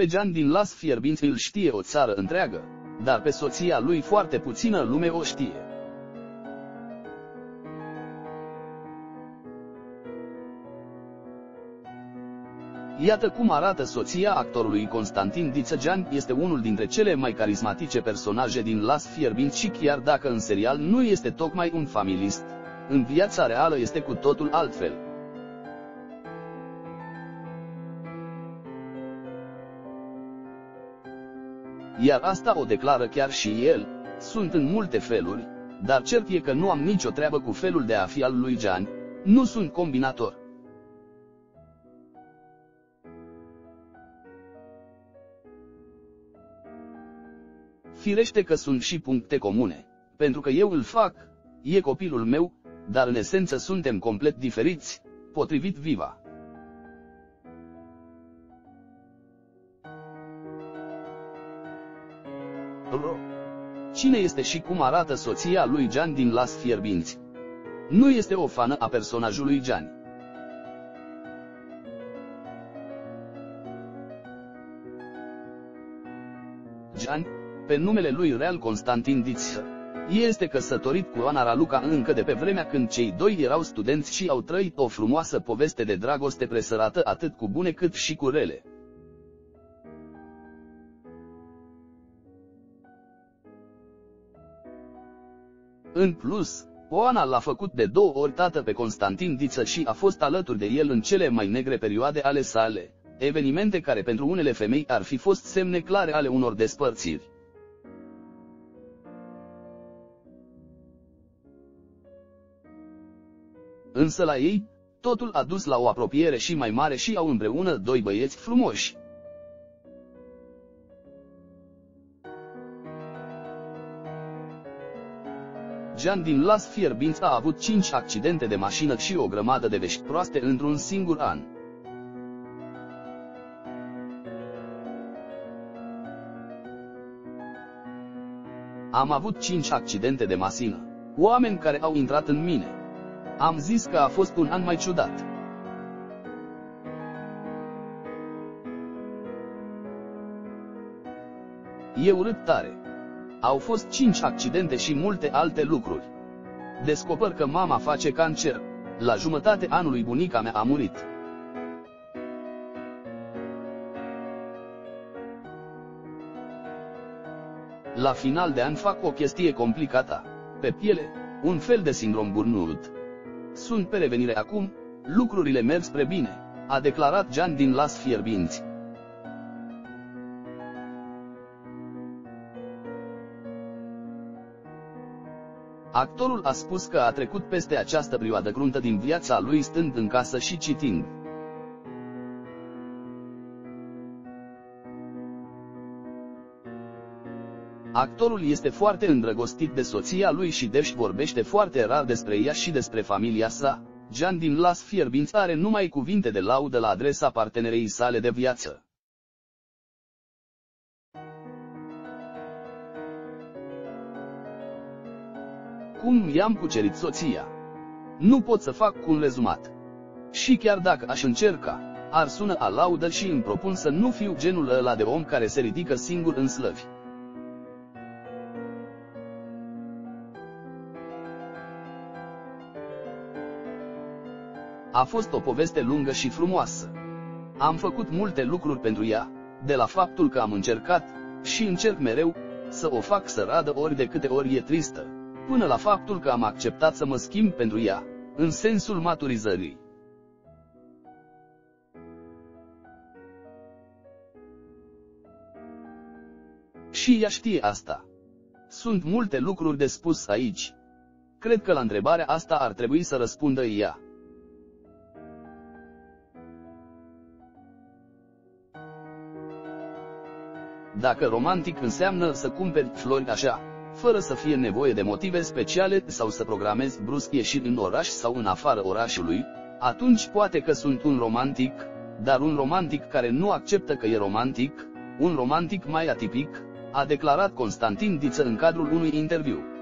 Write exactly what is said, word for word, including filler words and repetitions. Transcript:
pe Jean din Las Fierbinți îl știe o țară întreagă, dar pe soția lui foarte puțină lume o știe. Iată cum arată soția actorului Constantin Diță. Jean este unul dintre cele mai carismatice personaje din Las Fierbinți și chiar dacă în serial nu este tocmai un familist, în viața reală este cu totul altfel. Iar asta o declară chiar și el: sunt în multe feluri, dar cert e că nu am nicio treabă cu felul de a fi al lui Jean, nu sunt combinator. Firește că sunt și puncte comune, pentru că eu îl fac, e copilul meu, dar în esență suntem complet diferiți, potrivit Viva. Ro. Cine este și cum arată soția lui Jean din Las Fierbinți? Nu este o fană a personajului Jean. Jean, pe numele lui real Constantin Diță, este căsătorit cu Ana Raluca încă de pe vremea când cei doi erau studenți și au trăit o frumoasă poveste de dragoste presărată atât cu bune cât și cu rele. În plus, Oana l-a făcut de două ori tată pe Constantin Diță și a fost alături de el în cele mai negre perioade ale sale, evenimente care pentru unele femei ar fi fost semne clare ale unor despărțiri. Însă la ei, totul a dus la o apropiere și mai mare și au împreună doi băieți frumoși. Jean din Las Fierbinți a avut cinci accidente de mașină și o grămadă de vești proaste într-un singur an. Am avut cinci accidente de mașină. Oameni care au intrat în mine. Am zis că a fost un an mai ciudat. E urât tare. Au fost cinci accidente și multe alte lucruri. Descoper că mama face cancer. La jumătate anului bunica mea a murit. La final de an fac o chestie complicată. Pe piele, un fel de sindrom burnout. Sunt pe revenire acum, lucrurile merg spre bine, a declarat Jean din Las Fierbinți. Actorul a spus că a trecut peste această perioadă cruntă din viața lui stând în casă și citind. Actorul este foarte îndrăgostit de soția lui și deci vorbește foarte rar despre ea și despre familia sa. Jean din Las Fierbinți are numai cuvinte de laudă la adresa partenerei sale de viață. Cum i-am cucerit soția? Nu pot să fac un rezumat. Și chiar dacă aș încerca, ar sună a laudă și îmi propun să nu fiu genul ăla de om care se ridică singur în slăvi. A fost o poveste lungă și frumoasă. Am făcut multe lucruri pentru ea, de la faptul că am încercat, și încerc mereu, să o fac să radă ori de câte ori e tristă, până la faptul că am acceptat să mă schimb pentru ea, în sensul maturizării. Și ea știe asta. Sunt multe lucruri de spus aici. Cred că la întrebarea asta ar trebui să răspundă ea. Dacă romantic înseamnă să cumperi flori așa, fără să fie nevoie de motive speciale sau să programezi brusc ieșiri în oraș sau în afara orașului, atunci poate că sunt un romantic, dar un romantic care nu acceptă că e romantic, un romantic mai atipic, a declarat Constantin Diță în cadrul unui interviu.